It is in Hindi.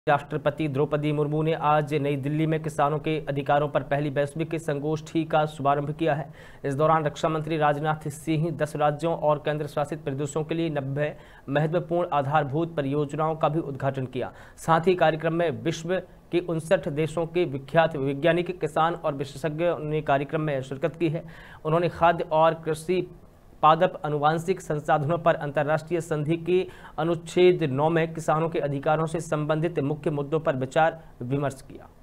राष्ट्रपति द्रौपदी मुर्मू ने आज नई दिल्ली में किसानों के अधिकारों पर पहली वैश्विक संगोष्ठी का शुभारंभ किया है। इस दौरान रक्षा मंत्री राजनाथ सिंह 10 राज्यों और केंद्र शासित प्रदेशों के लिए 90 महत्वपूर्ण आधारभूत परियोजनाओं का भी उद्घाटन किया। साथ ही कार्यक्रम में विश्व के 59 देशों के विख्यात वैज्ञानिक, किसान और विशेषज्ञों ने कार्यक्रम में शिरकत की है। उन्होंने खाद्य और कृषि पादप आनुवांशिक संसाधनों पर अंतर्राष्ट्रीय संधि के अनुच्छेद 9 में किसानों के अधिकारों से संबंधित मुख्य मुद्दों पर विचार विमर्श किया।